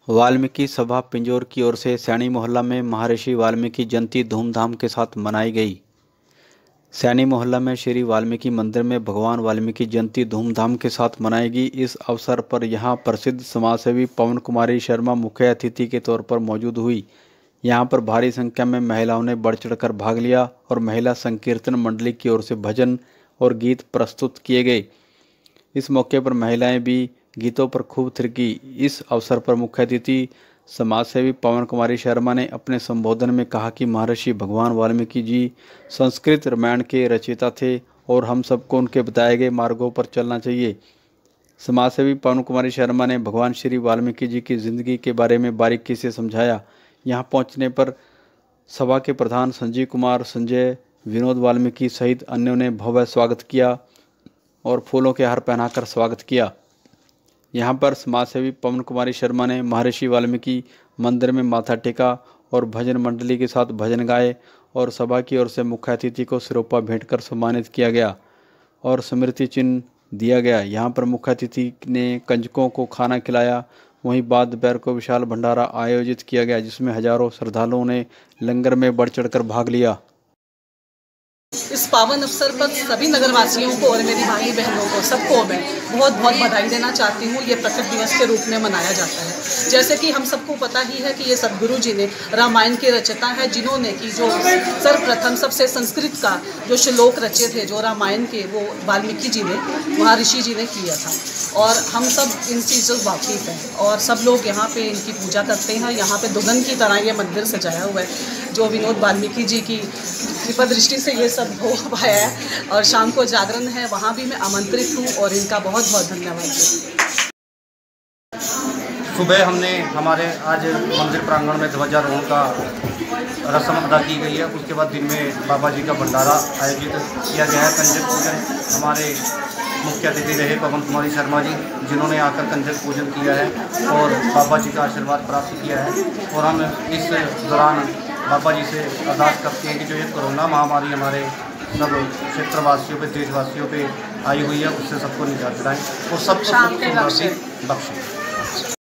वाल्मीकि सभा पिंजौर की ओर से सैनी मोहल्ला में महर्षि वाल्मीकि जयंती धूमधाम के साथ मनाई गई। सैनी मोहल्ला में श्री वाल्मीकि मंदिर में भगवान वाल्मीकि जयंती धूमधाम के साथ मनाएगी। इस अवसर पर यहां प्रसिद्ध समाजसेवी पवन कुमारी शर्मा मुख्य अतिथि के तौर पर मौजूद हुई। यहां पर भारी संख्या में महिलाओं ने बढ़ चढ़कर भाग लिया और महिला संकीर्तन मंडली की ओर से भजन और गीत प्रस्तुत किए गए। इस मौके पर महिलाएं भी गीतों पर खूब थिरकी। इस अवसर पर मुख्य अतिथि समाजसेवी पवन कुमारी शर्मा ने अपने संबोधन में कहा कि महर्षि भगवान वाल्मीकि जी संस्कृत रामायण के रचयिता थे और हम सबको उनके बताए गए मार्गों पर चलना चाहिए। समाजसेवी पवन कुमारी शर्मा ने भगवान श्री वाल्मीकि जी की जिंदगी के बारे में बारीकी से समझाया। यहाँ पहुँचने पर सभा के प्रधान संजीव कुमार, संजय, विनोद वाल्मीकि सहित अन्यों ने भव्य स्वागत किया और फूलों के हार पहनाकर स्वागत किया। यहाँ पर समाजसेवी पवन कुमारी शर्मा ने महर्षि वाल्मीकि मंदिर में माथा टेका और भजन मंडली के साथ भजन गाए और सभा की ओर से मुख्य अतिथि को सिरोपा भेंट कर सम्मानित किया गया और स्मृति चिन्ह दिया गया। यहाँ पर मुख्य अतिथि ने कंजकों को खाना खिलाया। वहीं बाद दोपहर को विशाल भंडारा आयोजित किया गया, जिसमें हजारों श्रद्धालुओं ने लंगर में बढ़ चढ़कर भाग लिया। इस पावन अवसर पर सभी नगरवासियों को और मेरी भाई बहनों को सबको मैं बहुत बहुत बधाई देना चाहती हूँ। ये प्रकट दिवस के रूप में मनाया जाता है। जैसे कि हम सबको पता ही है कि ये सदगुरु जी ने रामायण के रचयिता है, जिन्होंने कि जो सर्वप्रथम सबसे संस्कृत का जो श्लोक रचे थे जो रामायण के, वो वाल्मीकि जी ने, महर्षि जी ने किया था। और हम सब इन चीज़ों से वाकिफ़ हैं और सब लोग यहाँ पे इनकी पूजा करते हैं। यहाँ पे दुल्हन की तरह ये मंदिर सजाया हुआ है, जो विनोद वाल्मीकि जी की कृपा दृष्टि से ये सब हो पाया है। और शाम को जागरण है, वहाँ भी मैं आमंत्रित हूँ और इनका बहुत बहुत धन्यवाद। सुबह हमने हमारे आज मंदिर प्रांगण में ध्वजारोहण का रस्म अदा की गई है। उसके बाद दिन में बाबा जी का भंडारा आयोजित किया गया है। कंजक पूजन हमारे मुख्य अतिथि रहे पवन कुमारी शर्मा जी, जिन्होंने आकर कंजक पूजन किया है और बाबा जी का आशीर्वाद प्राप्त किया है। और हम इस दौरान बाबा जी से अरदास करते हैं कि जो ये कोरोना महामारी हमारे सब क्षेत्रवासियों पे, देशवासियों पे आई हुई है, उससे सबको निजात दिलाएं और सबको बख्शें।